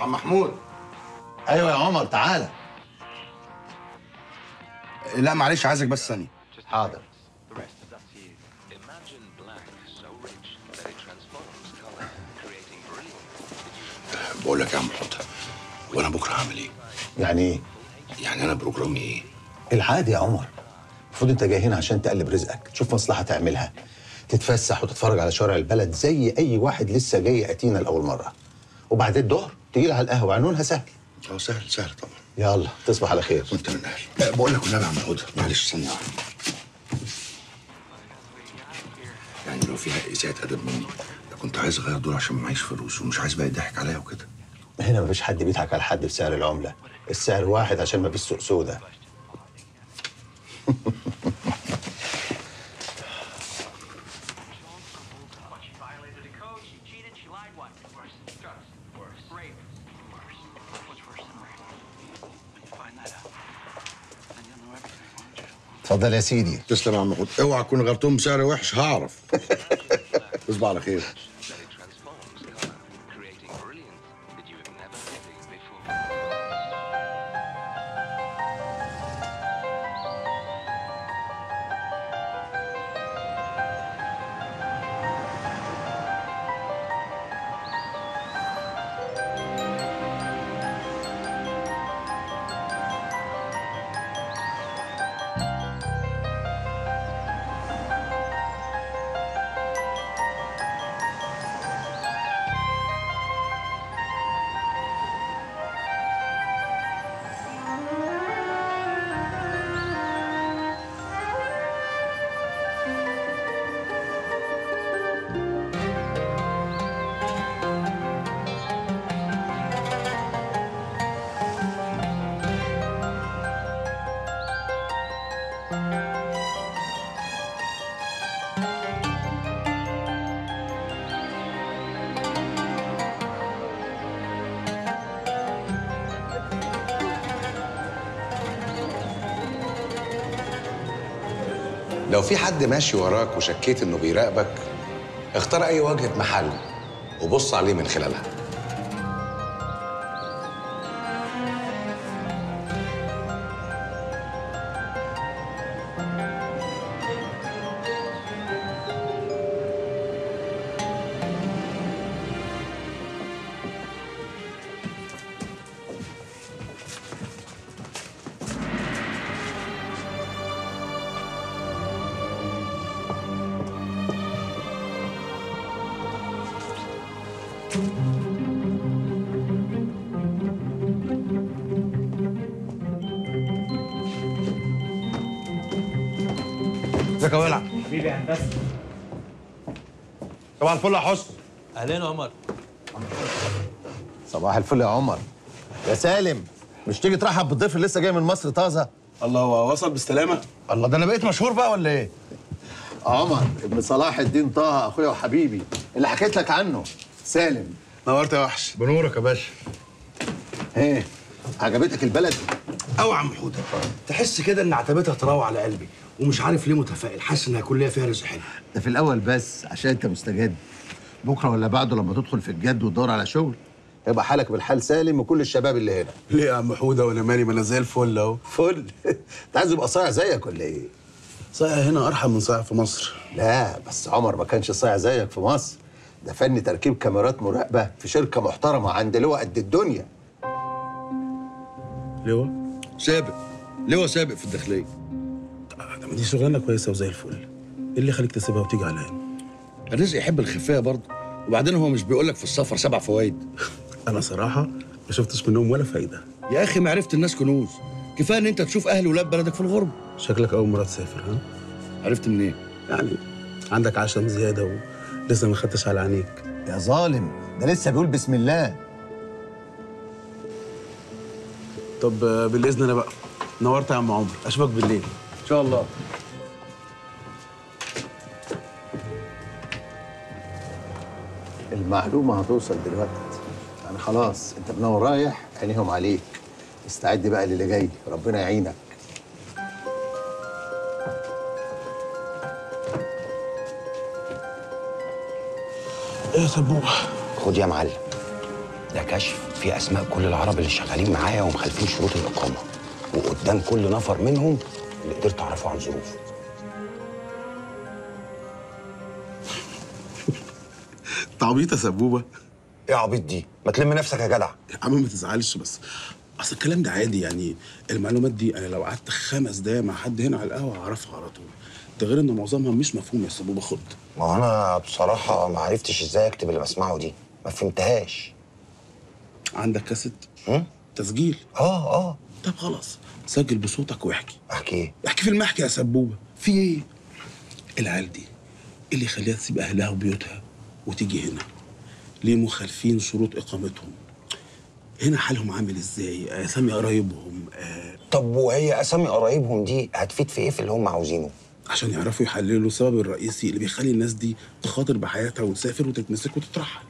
عم محمود. ايوه يا عمر تعالى. لا معلش عايزك بس ثانيه. حاضر. بقول لك يا عم حوده، وانا بكره هعمل ايه؟ يعني ايه؟ يعني انا بروجرامي ايه؟ العادي يا عمر. المفروض انت جاي هنا عشان تقلب رزقك، تشوف مصلحه تعملها، تتفسح وتتفرج على شوارع البلد زي اي واحد لسه جاي اتينا لاول مره. وبعد الظهر تيجي لها على القهوه، عنونها سهل. سهل سهل طبعا. يلا تصبح على خير. وانت من اهل. بقول لك والنبي يا عم حوده، معلش ثانيه واحده. يعني لو فيها اساءة ادب مني، كنت عايز اغير دول عشان معيش فلوس ومش عايز بقى يضحك عليا وكده. هنا مفيش حد بيضحك على حد بسعر العمله، السعر واحد عشان مفيش سوق سودا. اتفضل يا سيدي. تسلم يا عم حوده، اوعى تكون غيرتهم بسعر وحش هعرف. تصبح على خير. لو في حد ماشي وراك وشكيت انه بيراقبك، اختار اي واجهة محل وبص عليه من خلالها. ازيك يا ولع؟ حبيبي يا هندسه. صباح الفل يا حسن. اهلين يا عمر. صباح الفل يا عمر. يا سالم، مش تيجي ترحب بالضيف اللي لسه جاي من مصر طازه؟ الله، هو وصل بالسلامه؟ الله، ده انا بقيت مشهور بقى ولا ايه؟ عمر ابن صلاح الدين طه، اخويا وحبيبي اللي حكيت لك عنه. سالم. نورت يا وحش. بنورك يا باشا. ايه، عجبتك البلد؟ قوي يا عم حوده، تحس كده ان عتبتها تراوع على قلبي، ومش عارف ليه متفائل، حاسس ان هيكون ليا فيها رزق حلو. ده في الاول بس عشان انت مستجد. بكره ولا بعده لما تدخل في الجد وتدور على شغل هيبقى حالك بالحال سالم وكل الشباب اللي هنا. ليه يا عم حوده وانا مالي؟ ما انا زي الفل اهو. فل. انت عايز يبقى صايع زيك ولا ايه؟ صايع هنا ارحم من صايع في مصر. لا بس عمر ما كانش صايع زيك في مصر، ده فن تركيب كاميرات مراقبه في شركه محترمه عند لواء قد الدنيا. لواء؟ سابق. لواء سابق في الداخليه. دي شغلانه كويسه وزي الفل، ايه اللي يخليك تسيبها وتيجي عليا؟ الرزق يحب الخفايه برضه، وبعدين هو مش بيقول لك في السفر 7 فوائد؟ انا صراحه ما شفتش منهم ولا فايده. يا اخي ما عرفت الناس كنوز، كفايه ان انت تشوف اهل ولاد بلدك في الغربه. شكلك اول مره تسافر، ها؟ عرفت منين؟ يعني عندك عشم زياده ولسه ما خدتش على عينيك. يا ظالم، ده لسه بيقول بسم الله. طب بالاذن انا بقى. نورت يا عم عمر، اشوفك بالليل ان شاء الله. المعلومه هتوصل دلوقتي. يعني خلاص انت منور رايح، عينيهم عليك. استعد بقى للي جاي، ربنا يعينك. ايه يا سبوبه؟ خد يا معلم. ده كشف فيه اسماء كل العرب اللي شغالين معايا ومخالفين شروط الاقامه، وقدام كل نفر منهم اللي قدرت اعرفه عن ظروفه. تعبيط يا سبوبه. ايه عبيط دي؟ ما تلم نفسك يا جدع. يا عم ما تزعلش، بس اصل الكلام ده عادي يعني. المعلومات دي انا لو قعدت 5 دقايق مع حد هنا على القهوه هعرفها على طول. ده غير ان معظمها مش مفهوم يا سبوبه. خد. ما هو انا بصراحه ما عرفتش ازاي اكتب اللي بسمعه دي، ما فهمتهاش. عندك كاسيت؟ تسجيل؟ اه. طب خلاص سجل بصوتك واحكي. احكي ايه؟ احكي في المحكي يا سبوبه. في ايه؟ العيال دي اللي يخليها تسيب اهلها وبيوتها وتيجي هنا؟ ليه مخالفين شروط اقامتهم؟ هنا حالهم عامل ازاي؟ اسامي قرايبهم. طب وهي اسامي قرايبهم دي هتفيد في ايه في اللي هم عاوزينه؟ عشان يعرفوا يحللوا السبب الرئيسي اللي بيخلي الناس دي تخاطر بحياتها وتسافر وتتمسك وتترحل.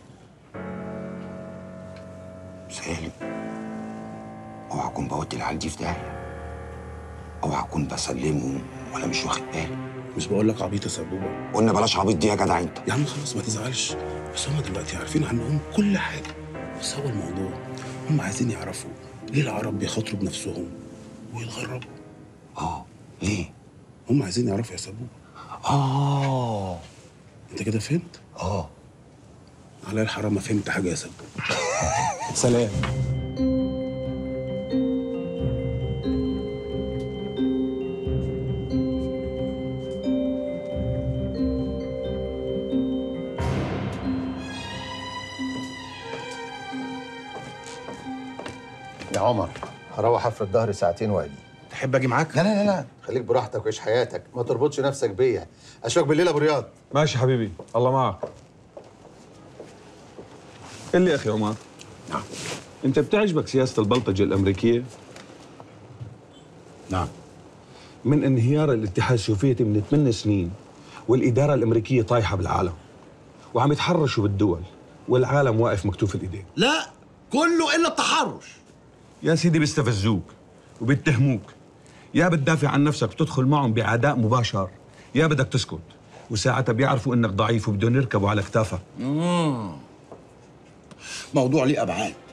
سالم، اوعى اكون بودي العيال دي في داهيه، اوعى اكون بسلمهم ولا مش واخد بالي. مش بقول لك عبيط يا سبوبه؟ قلنا بلاش عبيط دي يا جدع انت. يا عم خلاص ما تزعلش، بس هم دلوقتي عارفين عنهم كل حاجه. بس هو الموضوع هم عايزين يعرفوا ليه العرب بيخاطروا بنفسهم ويتغربوا. ليه؟ هم عايزين يعرفوا يا سبوبه. انت كده فهمت؟ على الحرام ما فهمت حاجه يا سبوبه. سلام. يا عمر هروح افرد ظهري ساعتين واجي. تحب اجي معاك؟ لا خليك براحتك وعيش حياتك، ما تربطش نفسك بيا. اشوفك بالليل يا ابو رياض. ماشي حبيبي، الله معك. قل لي يا اخي عمر. نعم. انت بتعجبك سياسه البلطجه الامريكيه؟ نعم. من انهيار الاتحاد السوفيتي من 8 سنين والاداره الامريكيه طايحه بالعالم وعم يتحرشوا بالدول والعالم واقف مكتوف الايدين. لا، كله الا التحرش. يا سيدي بيستفزوك وبيتهموك، يا بتدافع عن نفسك وتدخل معهم بعداء مباشر، يا بدك تسكت، وساعتها بيعرفوا انك ضعيف وبدهم يركبوا على كتافك. موضوع ليه ابعاد.